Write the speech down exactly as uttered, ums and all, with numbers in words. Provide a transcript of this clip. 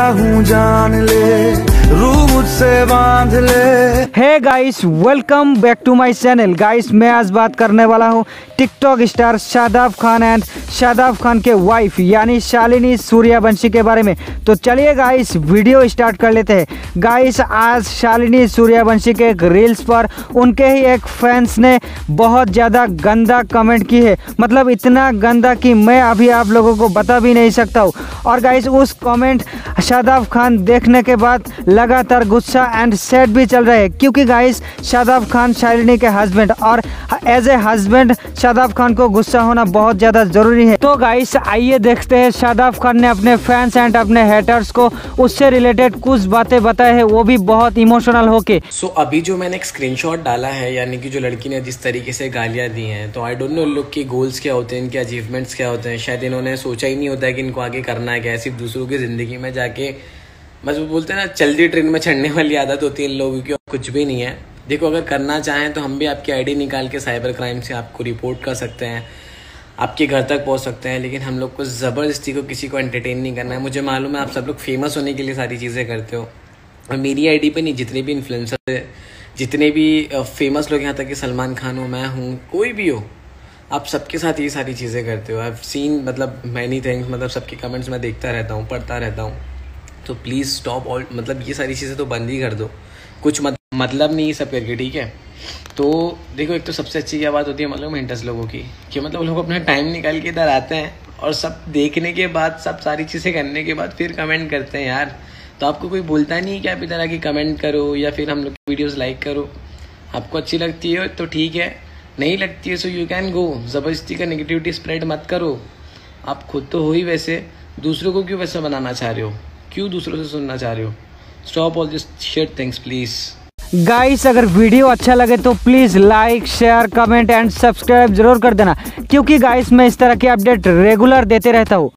हूँ जान ले, रूह मुझसे बांध ले। Hey guys, welcome back to my channel. Guys, मैं आज बात करने वाला हूँ TikTok star Shadab Khan and Shadab Khan के वाइफ यानी शालिनी सूर्यवंशी के बारे में। तो चलिए गाइस, वीडियो स्टार्ट कर लेते हैं। गाइस, आज शालिनी सूर्यवंशी के एक रील्स पर उनके ही एक फैंस ने बहुत ज़्यादा गंदा कमेंट की है, मतलब इतना गंदा कि मैं अभी आप लोगों को बता भी नहीं सकता हूँ। और गाइस, उस कमेंट शादाब खान देखने के बाद लगातार गुस्सा एंड सैड भी चल रहे हैं, क्योंकि गाइस शादाब खान शालिनी के हस्बैंड और as a husband Shadab Khan को गुस्सा होना बहुत ज़्यादा ज़रूरी है। तो गाइस, आइए देखते हैं शादाब खान ने अपने फैंस एंड अपने हेटर्स को उससे रिलेटेड कुछ बातें बताए हैं, वो भी बहुत इमोशनल होके। सो so, अभी जो मैंने एक स्क्रीनशॉट डाला है, यानी कि जो लड़की ने जिस तरीके से गालियाँ दी हैं, तो आई डोंट नो लोग के गोल्स क्या होते हैं, इनके अचीवमेंट्स क्या होते हैं। शायद इन्होंने सोचा ही नहीं होता है कि इनको आगे करना है क्या, सिर्फ दूसरों की ज़िंदगी में जाके बस वो बोलते हैं ना, चलती ट्रेन में चढ़ने वाली आदत होती है इन लोगों की, और कुछ भी नहीं है। देखो, अगर करना चाहें तो हम भी आपकी आईडी निकाल के साइबर क्राइम से आपको रिपोर्ट कर सकते हैं, आपके घर तक पहुंच सकते हैं, लेकिन हम लोग को ज़बरदस्ती को किसी को एंटरटेन नहीं करना है। मुझे मालूम है आप सब लोग फेमस होने के लिए सारी चीज़ें करते हो, और मेरी आईडी पे नहीं, जितने भी इन्फ्लुएंसर है, जितने भी फेमस लोग, यहाँ तक कि सलमान खान हो, मैं हूँ, कोई भी हो, आप सबके साथ ये सारी चीज़ें करते हो। आई हैव सीन मतलब मैनी थिंग्स, मतलब सबके कमेंट्स मैं देखता रहता हूँ, पढ़ता रहता हूँ। तो प्लीज़ स्टॉप ऑल, मतलब ये सारी चीज़ें तो बंद ही कर दो, कुछ मत, मतलब नहीं ये सब करके, ठीक है। तो देखो, एक तो सबसे अच्छी क्या बात होती है मतलब मेंटस लोगों की, कि मतलब लोग अपना टाइम निकाल के इधर आते हैं और सब देखने के बाद, सब सारी चीज़ें करने के बाद फिर कमेंट करते हैं यार। तो आपको कोई बोलता नहीं है कि आप इधर आके कमेंट करो या फिर हम लोग की वीडियोज़ लाइक करो। आपको अच्छी लगती है तो ठीक है, नहीं लगती है सो यू कैन गो। ज़बरदस्ती का नेगेटिविटी स्प्रेड मत करो। आप खुद तो हो ही वैसे, दूसरों को क्यों वैसा बनाना चाह रहे हो, क्यों दूसरों से सुनना चाह रहे हो। Stop all this shit things please. Guys, अगर वीडियो अच्छा लगे तो please like, share, comment and subscribe जरूर कर देना, क्योंकि गाइस मैं इस तरह के अपडेट रेगुलर देते रहता हूँ।